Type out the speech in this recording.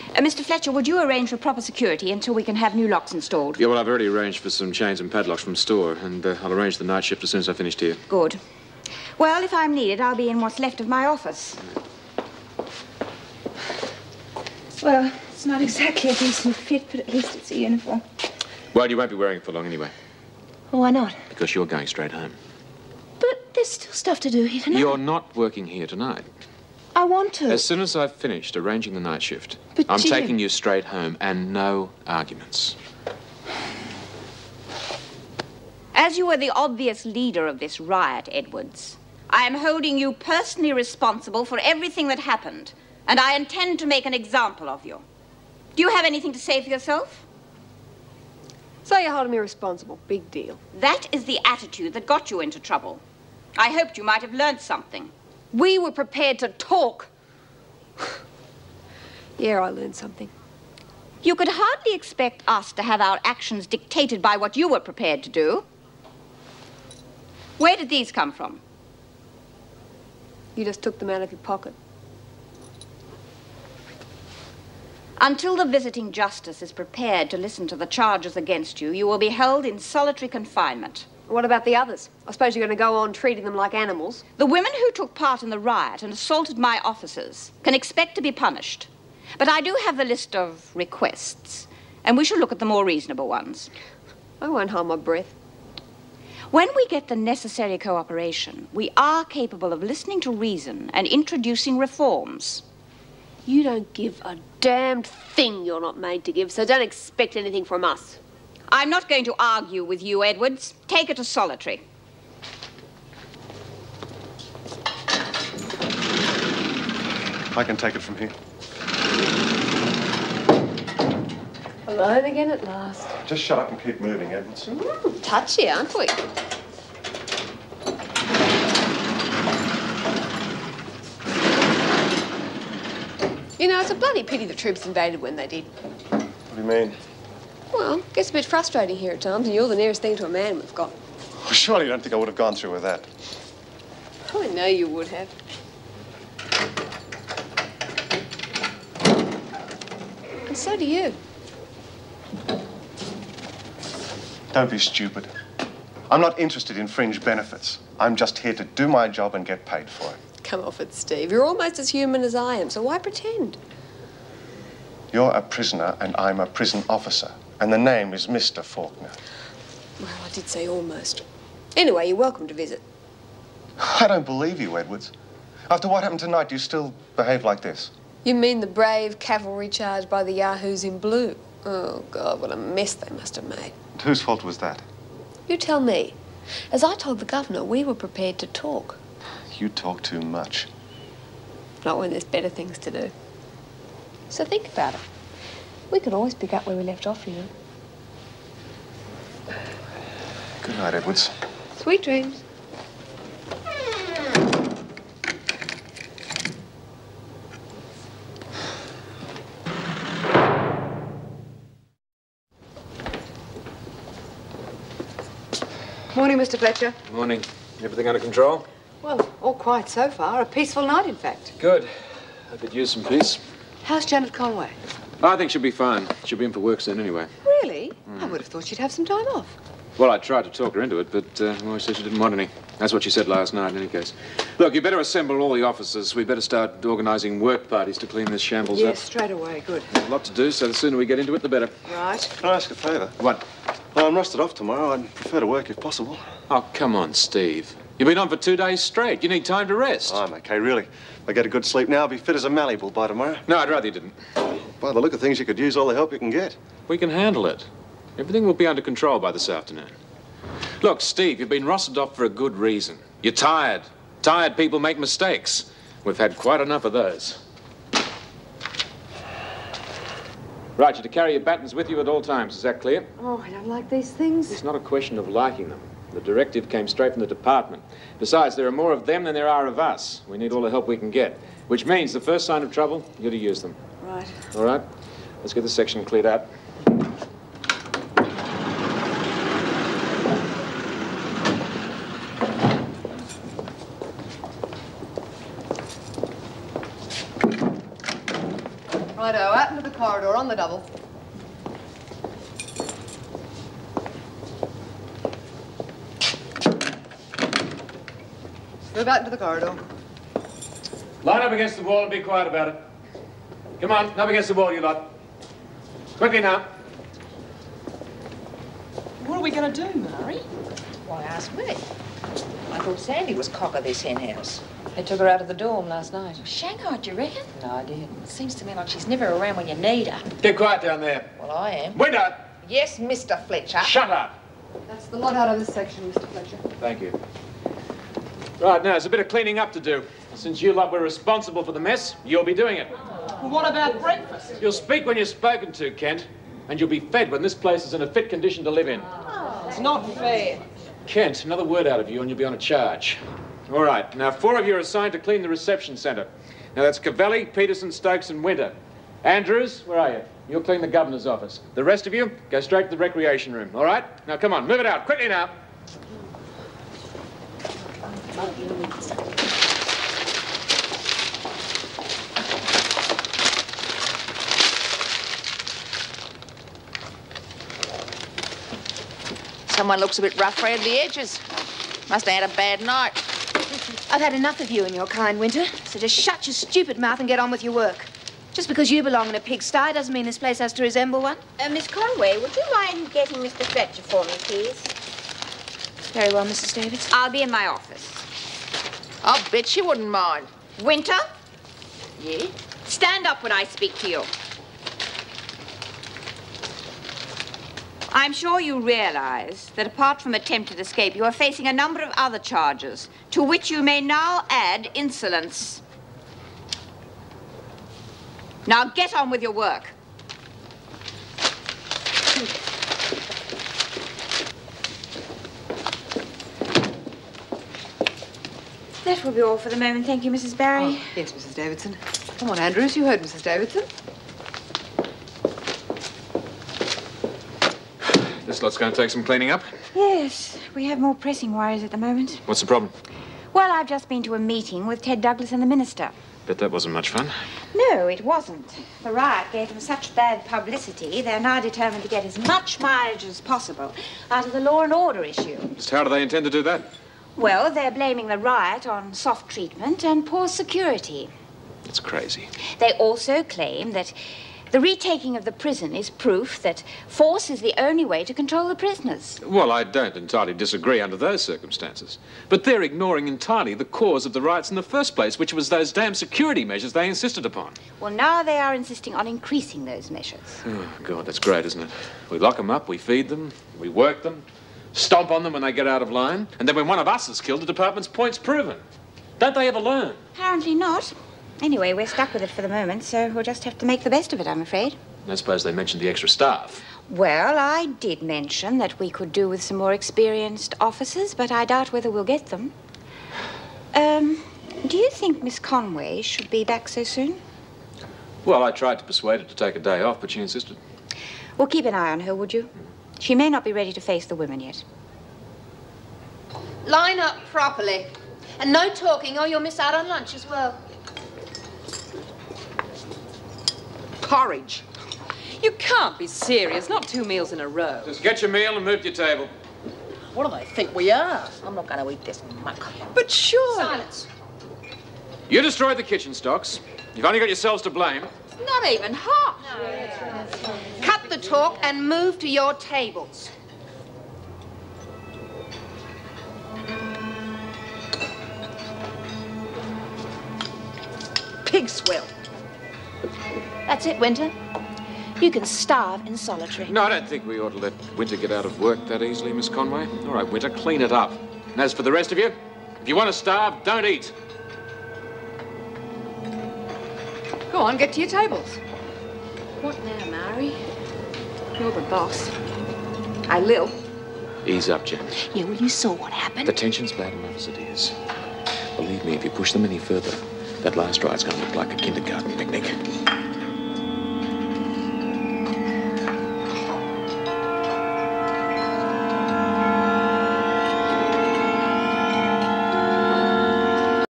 Mr. Fletcher, would you arrange for proper security until we can have new locks installed? Yeah, well, I've already arranged for some chains and padlocks from store, and I'll arrange the night shift as soon as I've finished here. Good. Well, if I'm needed, I'll be in what's left of my office. Well, it's not exactly a decent fit, but at least it's a uniform. Well, you won't be wearing it for long anyway. Well, why not? Because you're going straight home. But there's still stuff to do here tonight. You're not working here tonight. I want to. As soon as I've finished arranging the night shift, But I'm Jim... taking you straight home, and no arguments. As you are the obvious leader of this riot, Edwards, I am holding you personally responsible for everything that happened, and I intend to make an example of you. Do you have anything to say for yourself? So you're holding me responsible. Big deal. That is the attitude that got you into trouble. I hoped you might have learned something. We were prepared to talk. Yeah, I learned something. You could hardly expect us to have our actions dictated by what you were prepared to do. Where did these come from? You just took them out of your pocket. Until the visiting justice is prepared to listen to the charges against you, you will be held in solitary confinement. What about the others? I suppose you're going to go on treating them like animals. The women who took part in the riot and assaulted my officers can expect to be punished. But I do have the list of requests, and we shall look at the more reasonable ones. I won't hold my breath. When we get the necessary cooperation, we are capable of listening to reason and introducing reforms. You don't give a damned thing you're not made to give, so don't expect anything from us. I'm not going to argue with you, Edwards. Take it to solitary. I can take it from here. Alone again at last. Just shut up and keep moving, Edwards. Touchy, aren't we? You know, it's a bloody pity the troops invaded when they did. What do you mean? Well, gets a bit frustrating here at times, and you're the nearest thing to a man we've got. Well, surely you don't think I would have gone through with that. I know you would have. And so do you. Don't be stupid. I'm not interested in fringe benefits. I'm just here to do my job and get paid for it. Come off it, Steve. You're almost as human as I am, so why pretend? You're a prisoner and I'm a prison officer. And the name is Mr. Faulkner. Well, I did say almost. Anyway, you're welcome to visit. I don't believe you, Edwards. After what happened tonight, you still behave like this. You mean the brave cavalry charge by the Yahoos in blue? Oh, God, what a mess they must have made. And whose fault was that? You tell me. As I told the governor, we were prepared to talk. You talk too much. Not when there's better things to do. So think about it. We could always pick up where we left off, you know. Good night, Edwards. Sweet dreams. Morning, Mr. Fletcher. Morning. Everything under control? Well, all quiet so far. A peaceful night, in fact. Good. I could use some peace. How's Janet Conway? I think she'll be fine. She'll be in for work soon anyway. Really? I would have thought she'd have some time off. Well, I tried to talk her into it, but well, she said she didn't want any. That's what she said last night, in any case. Look, you better assemble all the officers. We better start organising work parties to clean this shambles Yes, up. straight away. Good. There's a lot to do, so the sooner we get into it, the better. Right. Can I ask a favour? What? Well, I'm rusted off tomorrow. I'd prefer to work if possible. Oh, come on, Steve. You've been on for 2 days straight. You need time to rest. I'm okay, really. If I get a good sleep now, I'll be fit as a mallee bull by tomorrow. No, I'd rather you didn't. By the look of things, you could use all the help you can get. We can handle it. Everything will be under control by this afternoon. Look, Steve, you've been rostered off for a good reason. You're tired. Tired people make mistakes. We've had quite enough of those. Right, you're to carry your batons with you at all times. Is that clear? Oh, I don't like these things. It's not a question of liking them. The directive came straight from the department. Besides, there are more of them than there are of us. We need all the help we can get. Which means the first sign of trouble, you're to use them. Right. All right? Let's get this section cleared out. Righto, out into the corridor on the double. Move out into the corridor. Line up against the wall and be quiet about it. Come on, up against the wall, you lot. Quickly now. What are we going to do, Mary? Why ask me? I thought Sandy was cock of this hen house. They took her out of the dorm last night. Shanghai, do you reckon? No, I didn't. It seems to me like she's never around when you need her. Keep quiet down there. Well, I am. Window! Yes, Mr. Fletcher. Shut up! That's the lot out of this section, Mr. Fletcher. Thank you. Right, now, there's a bit of cleaning up to do. Since you lot were responsible for the mess, you'll be doing it. Well, what about breakfast? You'll speak when you're spoken to, Kent. And you'll be fed when this place is in a fit condition to live in. It's not fair. Kent, another word out of you and you'll be on a charge. All right, now 4 of you are assigned to clean the reception centre. Now that's Cavelli, Peterson, Stokes and Winter. Andrews, where are you? You'll clean the governor's office. The rest of you, go straight to the recreation room, all right? Now come on, move it out, quickly now. Someone looks a bit rough around the edges. Must have had a bad night. I've had enough of you and your kind, Winter. So just shut your stupid mouth and get on with your work. Just because you belong in a pigsty doesn't mean this place has to resemble one. Miss Conway, would you mind getting Mr. Fletcher for me, please? Very well, Mrs. Davidson. I'll be in my office. I'll bet you wouldn't mind. Winter, Yeah? stand up when I speak to you. I'm sure you realize that apart from attempted escape, you are facing a number of other charges, to which you may now add insolence. Now get on with your work. That will be all for the moment, thank you, Mrs. Barry. Oh, yes, Mrs. Davidson. Come on, Andrews, you heard Mrs. Davidson. This lot's going to take some cleaning up. Yes, we have more pressing worries at the moment. What's the problem? Well, I've just been to a meeting with Ted Douglas and the minister. Bet that wasn't much fun. No, it wasn't. The riot gave them such bad publicity, they're now determined to get as much mileage as possible out of the law and order issue. Just how do they intend to do that? Well, they're blaming the riot on soft treatment and poor security. It's crazy. They also claim that the retaking of the prison is proof that force is the only way to control the prisoners. Well, I don't entirely disagree under those circumstances. But they're ignoring entirely the cause of the riots in the first place, which was those damn security measures they insisted upon. Well, now they are insisting on increasing those measures. Oh, God, that's great, isn't it? We lock them up, we feed them, we work them, stomp on them when they get out of line, and then when one of us is killed, the department's point's proven. Don't they ever learn? Apparently not. Anyway, we're stuck with it for the moment, so we'll just have to make the best of it, I'm afraid. I suppose they mentioned the extra staff. Well, I did mention that we could do with some more experienced officers, but I doubt whether we'll get them. Do you think Miss Conway should be back so soon? Well, I tried to persuade her to take a day off, but she insisted. Well, keep an eye on her, would you? She may not be ready to face the women yet. Line up properly. And no talking or you'll miss out on lunch as well. Porridge. You can't be serious. Not 2 meals in a row. Just get your meal and move to your table. What do they think we are? I'm not going to eat this muck. But sure. Silence. You destroyed the kitchen stocks. You've only got yourselves to blame. Not even hot. Cut the talk and move to your tables. Pig swill. That's it, Winter. You can starve in solitary. No, I don't think we ought to let Winter get out of work that easily, Miss Conway. All right, Winter, clean it up. And as for the rest of you, if you want to starve, don't eat. Go on, get to your tables. What now, Mary? You're the boss. I will. Ease up, Jen. Yeah, well, you saw what happened. The tension's bad enough as it is. Believe me, if you push them any further, that last ride's going to look like a kindergarten picnic.